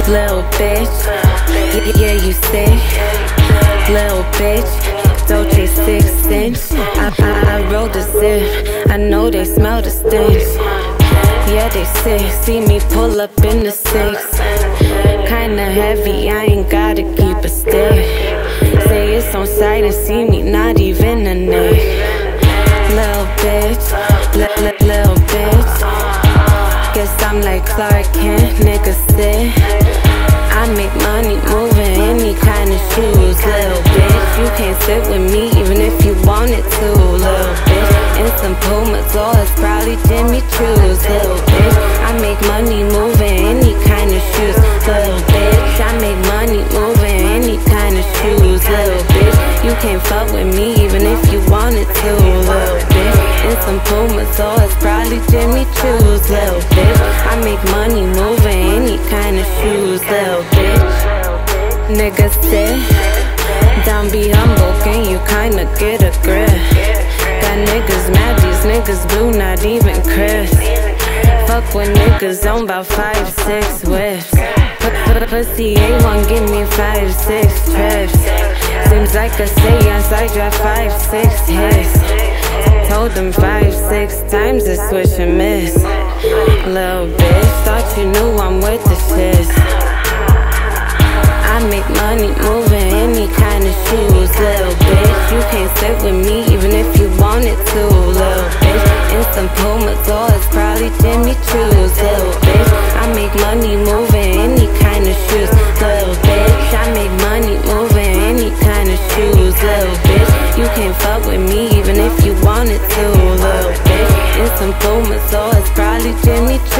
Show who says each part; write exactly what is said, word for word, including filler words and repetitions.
Speaker 1: little bitch. Yeah, you say, little bitch. Dolce six inch. I, I, I rolled a zip. I know they smell the stench. Yeah, they say, see me pull up in the six. Kinda heavy, I ain't gotta keep a stick. Say it's on sight and see me, not even a neck. Little bitch, li- li- little bitch. Guess I'm like Clark Kent, nigga sit. I make money moving any kind of shoes, little bitch. You can't sit with me even if you wanted to, little bitch. In some Pumas, or it's probably Jimmy Choo's, little bitch. I make money moving any kind of shoes, little bitch. I make money moving any kind of shoes, little bitch. You can't fuck with me even if you wanted to, little bitch. In some Pumas, or it's probably Jimmy Choo's, little bitch. I make money moving any kind of shoes, little bitch. Nigga sit down, be humble, can you kinda get a grip? Got niggas mad, these niggas blue, not even Chris. Fuck with niggas on about five, six whips. Pussy A one, give me five, six trips. Seems like a seance, I drive five, six hits. Told them five, six times to switch and miss. Little bitch, thought you knew I'm with the shits. I make money moving any kind of shoes, little bitch. You can't sit with me even if you wanted to, little bitch. In some Pumas, or it's probably Jimmy Choo's, little bitch. I make money moving any kind of shoes, little bitch. I make money moving any kind of shoes, little bitch. You can't fuck with me even if you wanted to, little bitch. In some Pumas, or it's probably Jimmy Choo's.